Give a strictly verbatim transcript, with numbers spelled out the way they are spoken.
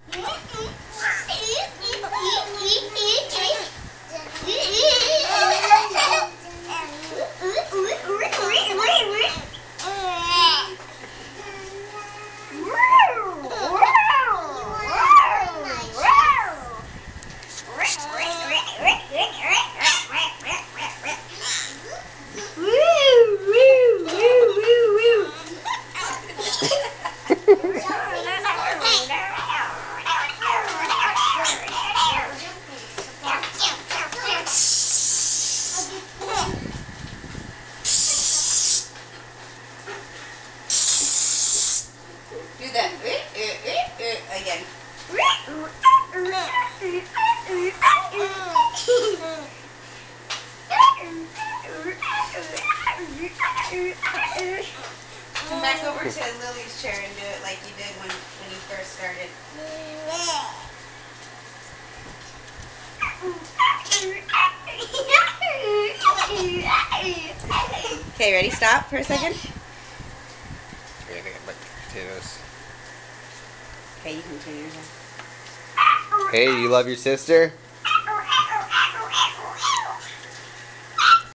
Do that uh, uh, uh, uh, again. Come back over to Lily's chair and do it like you did when, when you first started. Okay, ready? Stop for a second. Potatoes. Okay, you can turn your head. Hey, you love your sister?